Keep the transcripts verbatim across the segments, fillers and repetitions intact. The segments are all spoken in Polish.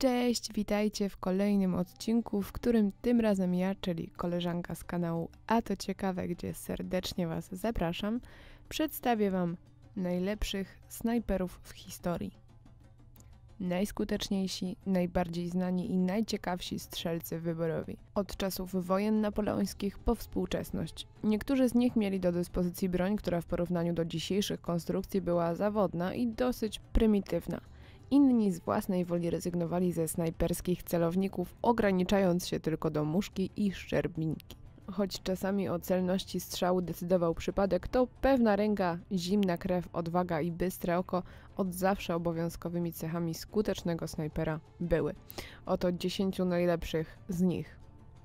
Cześć, witajcie w kolejnym odcinku, w którym tym razem ja, czyli koleżanka z kanału A to Ciekawe, gdzie serdecznie Was zapraszam, przedstawię Wam najlepszych snajperów w historii. Najskuteczniejsi, najbardziej znani i najciekawsi strzelcy wyborowi. Od czasów wojen napoleońskich po współczesność. Niektórzy z nich mieli do dyspozycji broń, która w porównaniu do dzisiejszych konstrukcji była zawodna i dosyć prymitywna. Inni z własnej woli rezygnowali ze snajperskich celowników, ograniczając się tylko do muszki i szczerbinki. Choć czasami o celności strzału decydował przypadek, to pewna ręka, zimna krew, odwaga i bystre oko od zawsze obowiązkowymi cechami skutecznego snajpera były. Oto dziesięciu najlepszych z nich.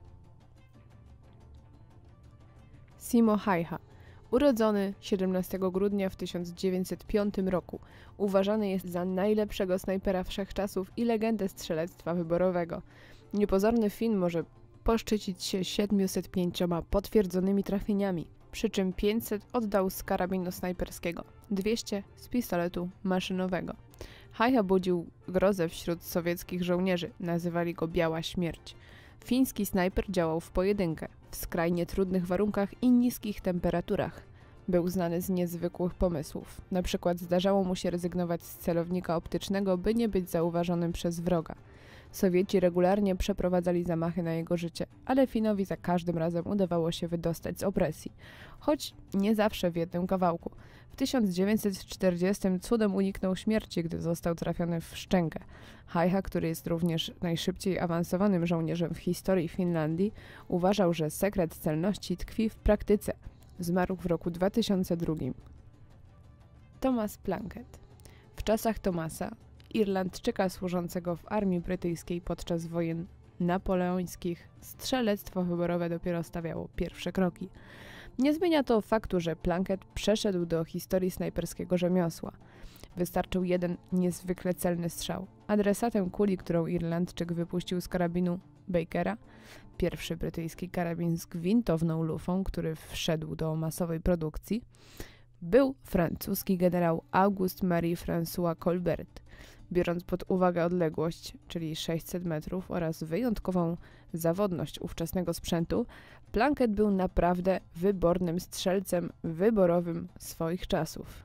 Simo Häyhä. Urodzony siedemnastego grudnia w tysiąc dziewięćset piątym roku, uważany jest za najlepszego snajpera wszechczasów i legendę strzelectwa wyborowego. Niepozorny Fin może poszczycić się siedmiuset pięcioma potwierdzonymi trafieniami, przy czym pięćset oddał z karabinu snajperskiego, dwieście z pistoletu maszynowego. Häyhä budził grozę wśród sowieckich żołnierzy, nazywali go Biała Śmierć. Fiński snajper działał w pojedynkę, w skrajnie trudnych warunkach i niskich temperaturach. Był znany z niezwykłych pomysłów. Na przykład zdarzało mu się rezygnować z celownika optycznego, by nie być zauważonym przez wroga. Sowieci regularnie przeprowadzali zamachy na jego życie, ale Finowi za każdym razem udawało się wydostać z opresji, choć nie zawsze w jednym kawałku. W tysiąc dziewięćset czterdziestym cudem uniknął śmierci, gdy został trafiony w szczękę. Häyhä, który jest również najszybciej awansowanym żołnierzem w historii Finlandii, uważał, że sekret celności tkwi w praktyce. Zmarł w roku dwa tysiące drugim. Thomas Plunkett. W czasach Thomasa, Irlandczyka służącego w armii brytyjskiej podczas wojen napoleońskich, strzelectwo wyborowe dopiero stawiało pierwsze kroki. Nie zmienia to faktu, że Plunkett przeszedł do historii snajperskiego rzemiosła. Wystarczył jeden niezwykle celny strzał. Adresatem kuli, którą Irlandczyk wypuścił z karabinu Bakera, pierwszy brytyjski karabin z gwintowną lufą, który wszedł do masowej produkcji, był francuski generał Auguste-Marie François Colbert. Biorąc pod uwagę odległość, czyli sześćset metrów, oraz wyjątkową zawodność ówczesnego sprzętu, Plunkett był naprawdę wybornym strzelcem wyborowym swoich czasów.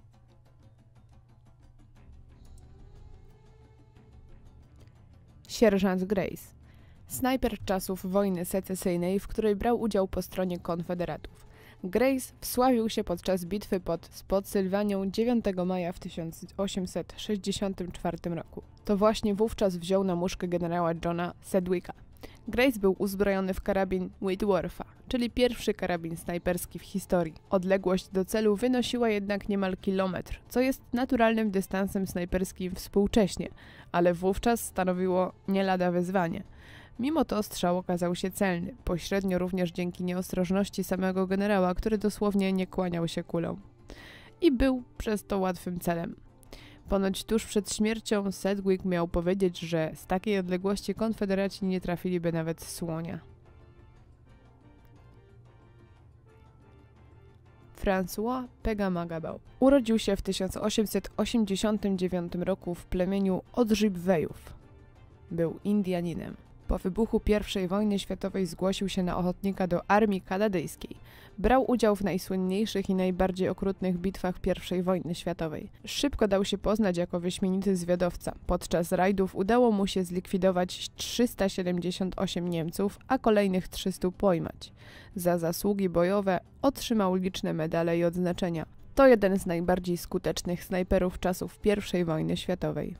Sierżant Grace. Snajper czasów wojny secesyjnej, w której brał udział po stronie konfederatów. Grace wsławił się podczas bitwy pod Spotsylwanią dziewiątego maja w tysiąc osiemset sześćdziesiątym czwartym roku. To właśnie wówczas wziął na muszkę generała Johna Sedgwicka. Grace był uzbrojony w karabin Whitwortha, czyli pierwszy karabin snajperski w historii. Odległość do celu wynosiła jednak niemal kilometr, co jest naturalnym dystansem snajperskim współcześnie, ale wówczas stanowiło nie lada wyzwanie. Mimo to strzał okazał się celny, pośrednio również dzięki nieostrożności samego generała, który dosłownie nie kłaniał się kulą. I był przez to łatwym celem. Ponoć tuż przed śmiercią Sedgwick miał powiedzieć, że z takiej odległości konfederaci nie trafiliby nawet słonia. François Pegamagabał. Urodził się w tysiąc osiemset osiemdziesiątym dziewiątym roku w plemieniu Odżibwejów. Był Indianinem. Po wybuchu pierwszej wojny światowej zgłosił się na ochotnika do armii kanadyjskiej. Brał udział w najsłynniejszych i najbardziej okrutnych bitwach pierwszej wojny światowej. Szybko dał się poznać jako wyśmienity zwiadowca. Podczas rajdów udało mu się zlikwidować trzysta siedemdziesiąt osiem Niemców, a kolejnych trzystu pojmać. Za zasługi bojowe otrzymał liczne medale i odznaczenia. To jeden z najbardziej skutecznych snajperów czasów pierwszej wojny światowej.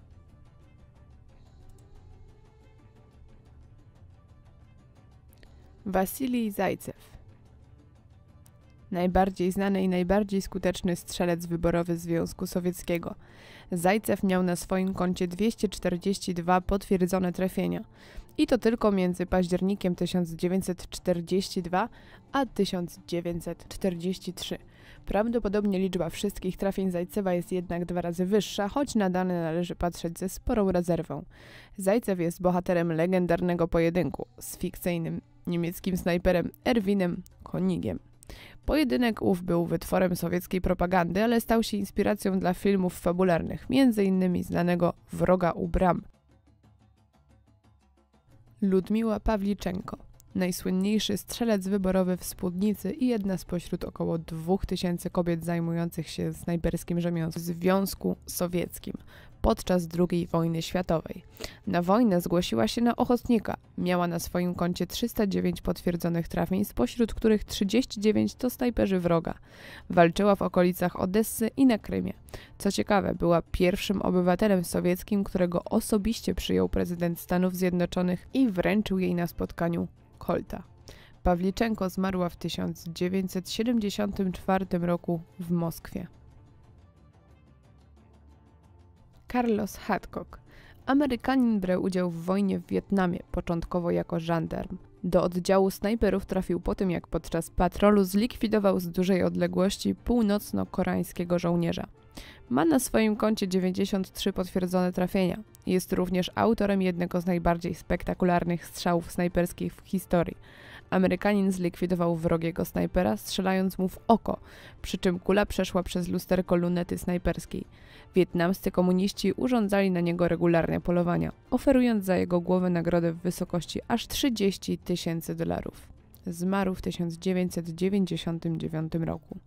Wasilij Zajcew. Najbardziej znany i najbardziej skuteczny strzelec wyborowy Związku Sowieckiego. Zajcew miał na swoim koncie dwieście czterdzieści dwa potwierdzone trafienia. I to tylko między październikiem tysiąc dziewięćset czterdziestym drugim a tysiąc dziewięćset czterdziestym trzecim. Prawdopodobnie liczba wszystkich trafień Zajcewa jest jednak dwa razy wyższa, choć na dane należy patrzeć ze sporą rezerwą. Zajcew jest bohaterem legendarnego pojedynku z fikcyjnym niemieckim snajperem Erwinem Konigiem. Pojedynek ów był wytworem sowieckiej propagandy, ale stał się inspiracją dla filmów fabularnych, między innymi znanego Wroga u bram. Ludmiła Pawliczenko, najsłynniejszy strzelec wyborowy w spódnicy i jedna spośród około dwóch tysięcy kobiet zajmujących się snajperskim rzemiosłem w Związku Sowieckim podczas drugiej wojny światowej. Na wojnę zgłosiła się na ochotnika. Miała na swoim koncie trzysta dziewięć potwierdzonych trafień, spośród których trzydzieści dziewięć to snajperzy wroga. Walczyła w okolicach Odessy i na Krymie. Co ciekawe, była pierwszym obywatelem sowieckim, którego osobiście przyjął prezydent Stanów Zjednoczonych i wręczył jej na spotkaniu Colta. Pawliczenko zmarła w tysiąc dziewięćset siedemdziesiątym czwartym roku w Moskwie. Carlos Hadcock. Amerykanin brał udział w wojnie w Wietnamie, początkowo jako żandarm. Do oddziału snajperów trafił po tym, jak podczas patrolu zlikwidował z dużej odległości północno-koreańskiego żołnierza. Ma na swoim koncie dziewięćdziesiąt trzy potwierdzone trafienia. Jest również autorem jednego z najbardziej spektakularnych strzałów snajperskich w historii. Amerykanin zlikwidował wrogiego snajpera, strzelając mu w oko, przy czym kula przeszła przez lusterko lunety snajperskiej. Wietnamscy komuniści urządzali na niego regularne polowania, oferując za jego głowę nagrodę w wysokości aż trzydzieści tysięcy dolarów. Zmarł w tysiąc dziewięćset dziewięćdziesiątym dziewiątym roku.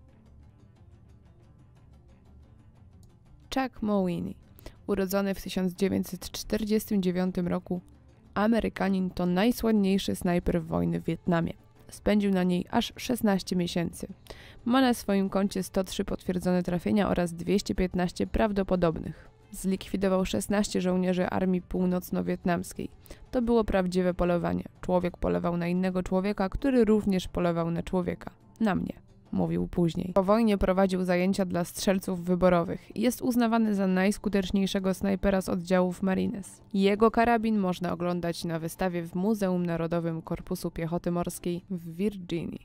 Chuck Mowini, urodzony w tysiąc dziewięćset czterdziestym dziewiątym roku, Amerykanin, to najsłynniejszy snajper wojny w Wietnamie. Spędził na niej aż szesnaście miesięcy. Ma na swoim koncie sto trzy potwierdzone trafienia oraz dwieście piętnaście prawdopodobnych. Zlikwidował szesnaście żołnierzy Armii Północno-Wietnamskiej. To było prawdziwe polowanie. Człowiek polował na innego człowieka, który również polował na człowieka. Na mnie. Mówił później. Po wojnie prowadził zajęcia dla strzelców wyborowych. Jest uznawany za najskuteczniejszego snajpera z oddziałów Marines. Jego karabin można oglądać na wystawie w Muzeum Narodowym Korpusu Piechoty Morskiej w Virginii.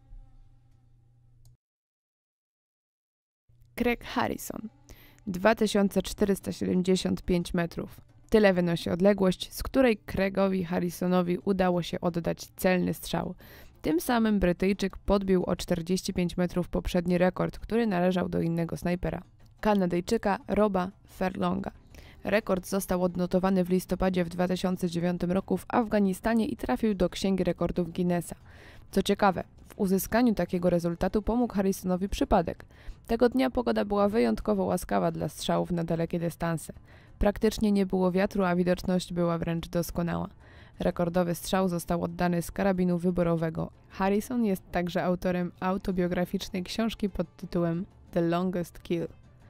Craig Harrison. dwa tysiące czterysta siedemdziesiąt pięć metrów. Tyle wynosi odległość, z której Craigowi Harrisonowi udało się oddać celny strzał. Tym samym Brytyjczyk podbił o czterdzieści pięć metrów poprzedni rekord, który należał do innego snajpera, Kanadyjczyka Roba Furlonga. Rekord został odnotowany w listopadzie w dwa tysiące dziewiątym roku w Afganistanie i trafił do Księgi Rekordów Guinnessa. Co ciekawe, w uzyskaniu takiego rezultatu pomógł Harrisonowi przypadek. Tego dnia pogoda była wyjątkowo łaskawa dla strzałów na dalekie dystanse. Praktycznie nie było wiatru, a widoczność była wręcz doskonała. Rekordowy strzał został oddany z karabinu wyborowego. Harrison jest także autorem autobiograficznej książki pod tytułem The Longest Kill.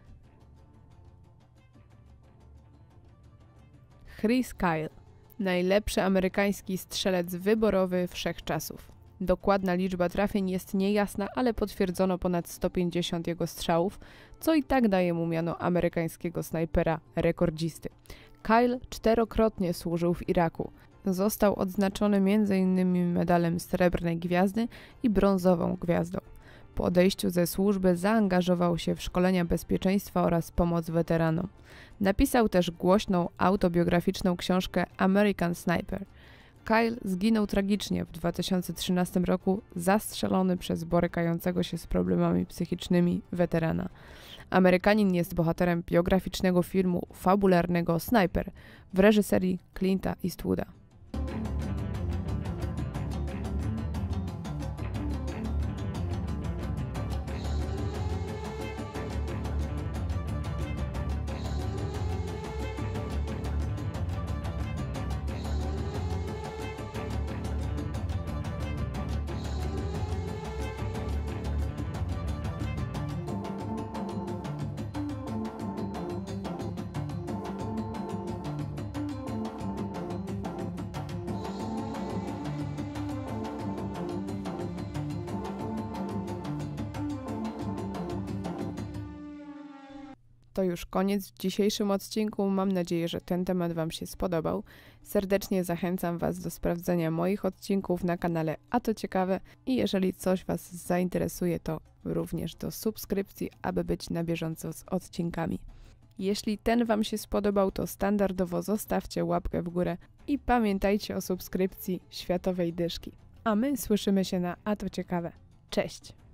Chris Kyle. Najlepszy amerykański strzelec wyborowy wszechczasów. Dokładna liczba trafień jest niejasna, ale potwierdzono ponad sto pięćdziesiąt jego strzałów, co i tak daje mu miano amerykańskiego snajpera rekordzisty. Kyle czterokrotnie służył w Iraku. Został odznaczony między innymi medalem Srebrnej Gwiazdy i Brązową Gwiazdą. Po odejściu ze służby zaangażował się w szkolenia bezpieczeństwa oraz pomoc weteranom. Napisał też głośną autobiograficzną książkę American Sniper. Kyle zginął tragicznie w dwa tysiące trzynastym roku, zastrzelony przez borykającego się z problemami psychicznymi weterana. Amerykanin jest bohaterem biograficznego filmu fabularnego Sniper w reżyserii Clint'a Eastwooda. To już koniec w dzisiejszym odcinku. Mam nadzieję, że ten temat Wam się spodobał. Serdecznie zachęcam Was do sprawdzenia moich odcinków na kanale A to Ciekawe i jeżeli coś Was zainteresuje, to również do subskrypcji, aby być na bieżąco z odcinkami. Jeśli ten Wam się spodobał, to standardowo zostawcie łapkę w górę i pamiętajcie o subskrypcji Światowej Dyszki. A my słyszymy się na A to Ciekawe. Cześć!